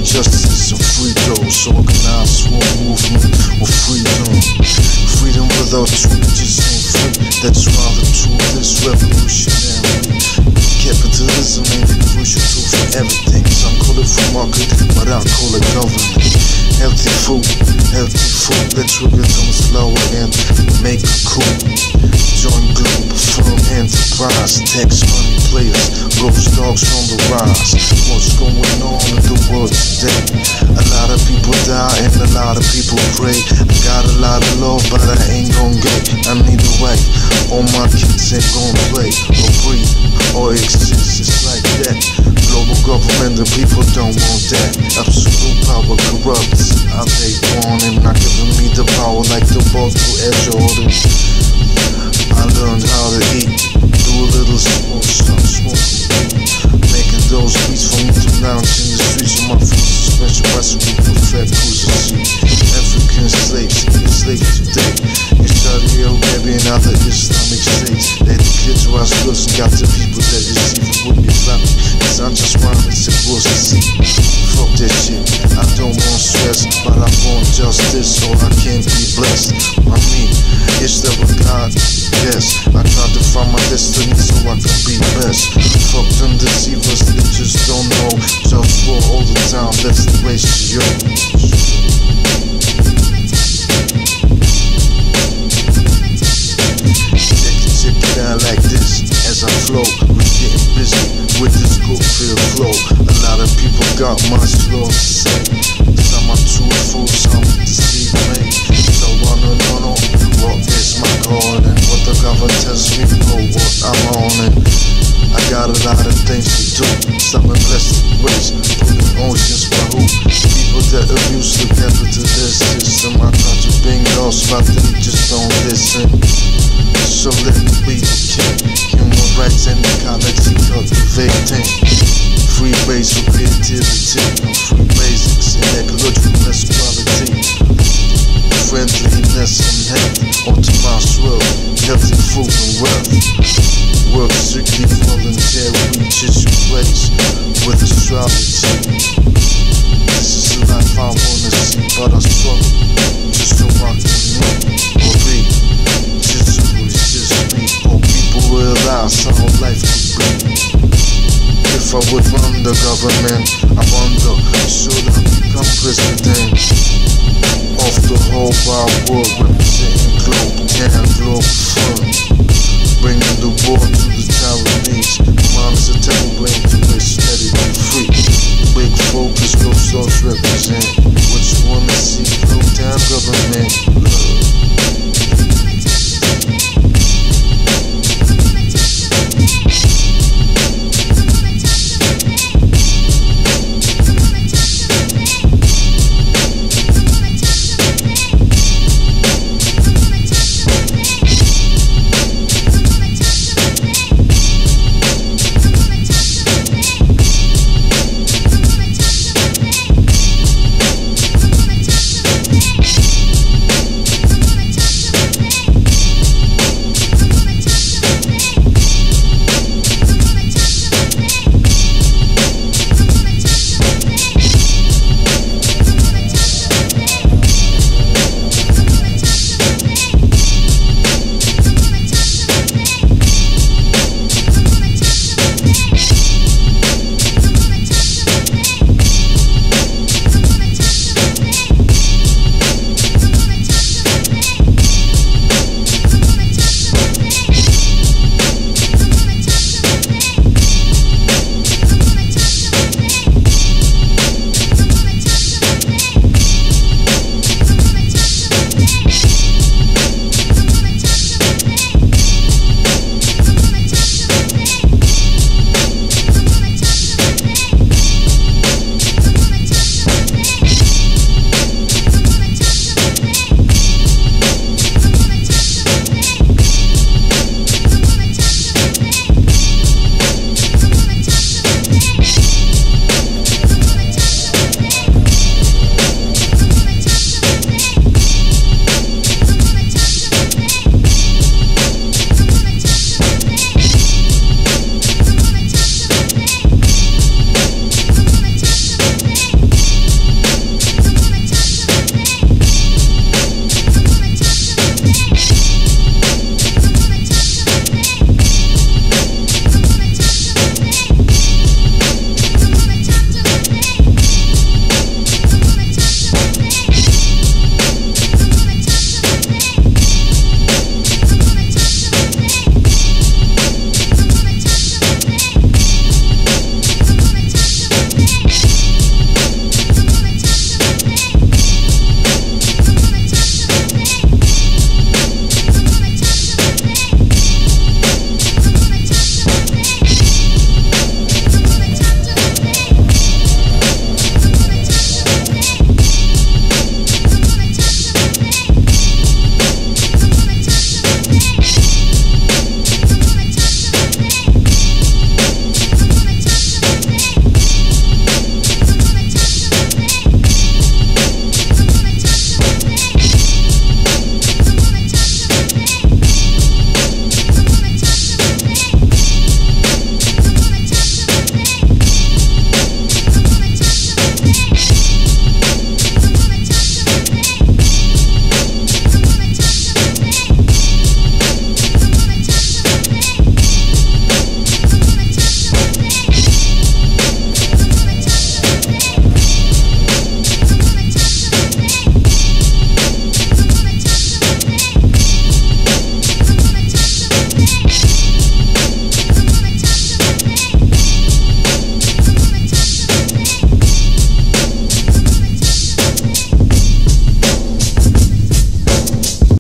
justice and free those. Organized war movement with freedom. Freedom without truth just ain't free. That's why the truth is revolutionary. Capitalism ain't the crucial tool for everything. Some call it free market, but I call it government. Healthy food, let's get on slower and make it cool. Join Globalfirm enterprise, tax money players, GhostDogz on the rise. What's going on in the world today? A lot of people die and a lot of people pray. I got a lot of love, but I ain't gon' get. I need a wife, all my kids ain't gon' play or breathe or exist, it's like that. Global government, the people don't want that. Absolute power corrupts. I take warning, not giving me the power like the boss to edge orders. I learned how to eat, do a little smoke, start smoking, making those beats for me to lounge in the streets of my food. Special recipe for fat cruisers. African slaves, enslaved today in Saudi Arabia and other Islamic states. They the kids who are sluts and got the people that receive it with Islamic. Cause I'm just rhyming, it's supposed to see. Fuck that shit, I don't want stress, but I want justice so I can be blessed. I mean, it's the God, yes. I try to find my destiny so I can be best. Fuck them deceivers, they just don't know. JustWar all the time, that's the race to you. Check it out like this, as I flow, we're getting busy with this good feel flow. A lot of people got much love to say. Some are truthful, some deceive me. So I don't know what is my calling, what the government tells me know what I'm on. And I got a lot of things to do. Some are blessed ways, putting oceans by who? People that abuse the capitalist system. I try to bring those, but they just don't listen. So let me be the king. Human rights and ecology cultivating. Free base for creativity, free basics and ecological equality. Friendliness and health, optimized world, healthy food and wealth. Work strictly voluntary, just your place with astrology. This is the life I wanna see, but I struggle just to rock with me or be. Just who is just me, or people realize how life could be. If I would run the government, I wonder, should I become president of the whole wide world, representing Globetown, Globalfirm, bringing the war to the Taiwanese. Mine is a terrible brain to wish that it be free. Big focus, GhostDogz represent what you wanna see. Globetown government, love.